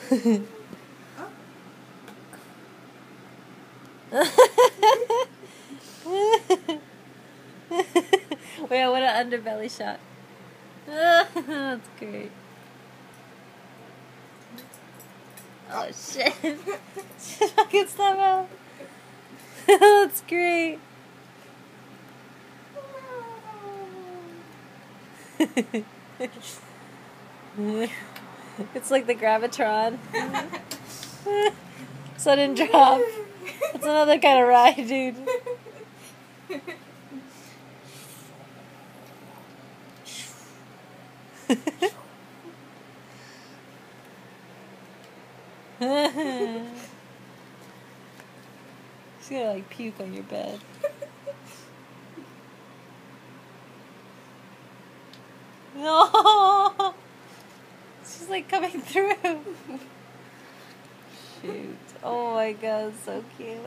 Wait, what an underbelly shot. That's great. Oh shit. She fucking stuff out. That's great. It's like the Gravitron. Sudden drop. It's another kind of ride, dude. She's gonna like puke on your bed. No! She's like coming through. Shoot. Oh my god, so cute.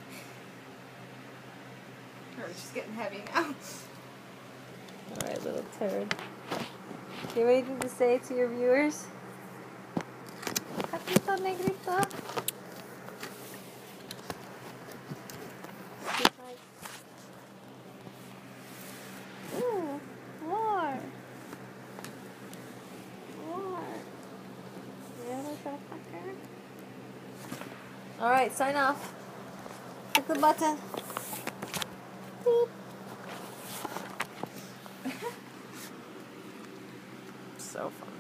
She's getting heavy now. Alright, little turd. Do you have anything to say to your viewers? Gatito negrito. Ooh, more. Yeah, little fucker. Alright, sign off. Hit the button. Beep. So fun.